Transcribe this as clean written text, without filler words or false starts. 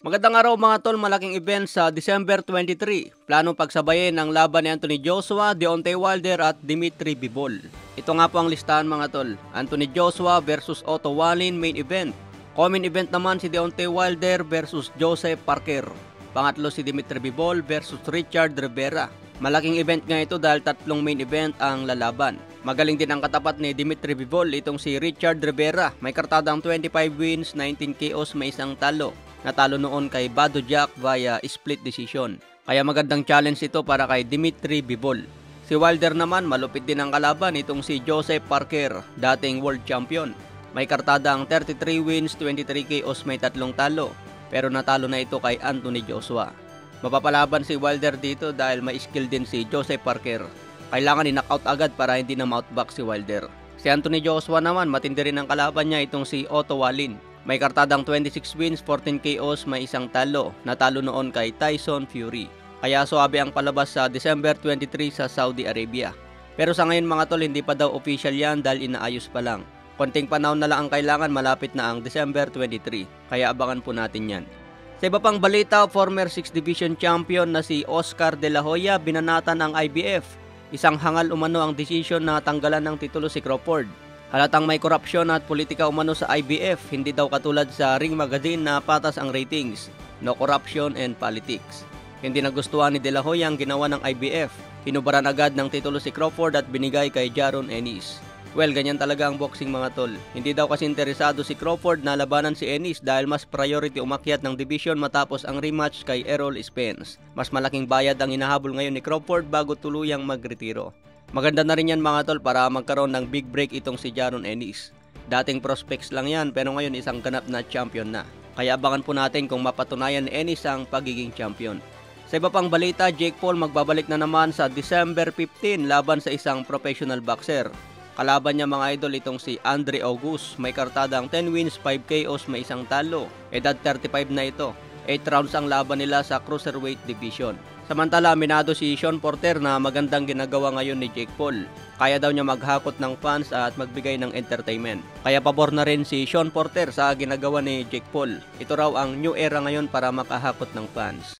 Magandang araw mga tol, malaking event sa December 23. Planong pagsabayin ang laban ni Anthony Joshua, Deontay Wilder at Dimitri Bivol. Ito nga po ang listahan mga tol. Anthony Joshua versus Otto Wallin main event. Co-main event naman si Deontay Wilder versus Joseph Parker. Pangatlo si Dimitri Bivol versus Richard Rivera. Malaking event nga ito dahil tatlong main event ang lalaban. Magaling din ang katapat ni Dimitri Bivol, itong si Richard Rivera. May kartadang 25 wins, 19 KOs, may isang talo. Natalo noon kay Badou Jack via split decision. Kaya magandang challenge ito para kay Dimitri Bivol. Si Wilder naman malupit din ang kalaban, itong si Joseph Parker, dating world champion. May kartadang 33 wins, 23 KOs, may tatlong talo. Pero natalo na ito kay Anthony Joshua. Mapapalaban si Wilder dito dahil may skill din si Joseph Parker. Kailangan i-knockout agad para hindi na mouthback si Wilder. Si Anthony Joshua naman matindi rin ang kalaban niya, itong si Otto Wallin. May kartadang 26 wins, 14 KOs, may isang talo. Natalo noon kay Tyson Fury. Kaya suabe ang palabas sa December 23 sa Saudi Arabia. Pero sa ngayon mga tol, hindi pa daw official yan dahil inaayos pa lang. Konting panahon na lang ang kailangan, malapit na ang December 23. Kaya abangan po natin yan. Sa iba pang balita, former 6th Division champion na si Oscar De La Hoya binanatan ng IBF. Isang hangal umano ang desisyon na tanggalan ng titulo si Crawford. Halatang may korupsyon at politika umano sa IBF, hindi daw katulad sa Ring Magazine na patas ang ratings. No corruption and politics. Hindi nagustuhan ni De La Hoya ang ginawa ng IBF. Hinubaran agad ng titulo si Crawford at binigay kay Jaron Ennis. Well, ganyan talaga ang boxing mga tol. Hindi daw kasi interesado si Crawford na labanan si Ennis dahil mas priority umakyat ng division matapos ang rematch kay Errol Spence. Mas malaking bayad ang inahabol ngayon ni Crawford bago tuluyang magretiro. Maganda na rin yan mga tol para magkaroon ng big break itong si Jaron Ennis. Dating prospects lang yan pero ngayon isang ganap na champion na. Kaya abangan po natin kung mapatunayan ni Ennis ang pagiging champion. Sa iba pang balita, Jake Paul magbabalik na naman sa December 15 laban sa isang professional boxer. Kalaban niya mga idol itong si Andre August. May kartadang 10 wins, 5 KOs, may isang talo. Edad 35 na ito. 8 rounds ang laban nila sa cruiserweight division. Samantala, aminado si Sean Porter na magandang ginagawa ngayon ni Jake Paul. Kaya daw niya maghakot ng fans at magbigay ng entertainment. Kaya pabor na rin si Sean Porter sa ginagawa ni Jake Paul. Ito raw ang new era ngayon para makahakot ng fans.